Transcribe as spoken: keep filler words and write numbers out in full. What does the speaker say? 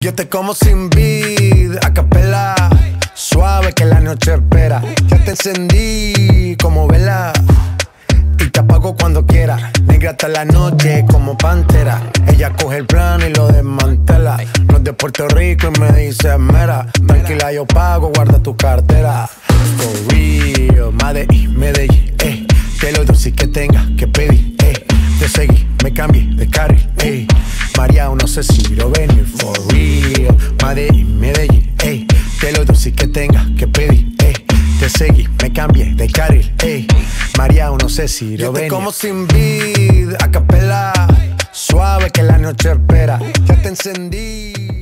Yo te como sin vid, a capela, suave que la noche espera. Ya te encendí como vela y te apago cuando quiera. Negra hasta la noche como pantera. Ella coge el plano y lo desmantela. No es de Puerto Rico y me dice mera. Tranquila, yo pago, guarda tu cartera. For real, Medellín, Medellín, eh. Te lo doy si que tenga que pedir, eh. Te seguí, me cambié de carril, eh. María, no sé si quiero venir. For real, Medellín, Medellín, eh. Te lo doy si que tenga que pedir, eh. Te seguí, me cambié de carril, ey. María, no sé si quiero venir. Yo te como sin vid, a capela, suave que la noche espera. Ya te encendí.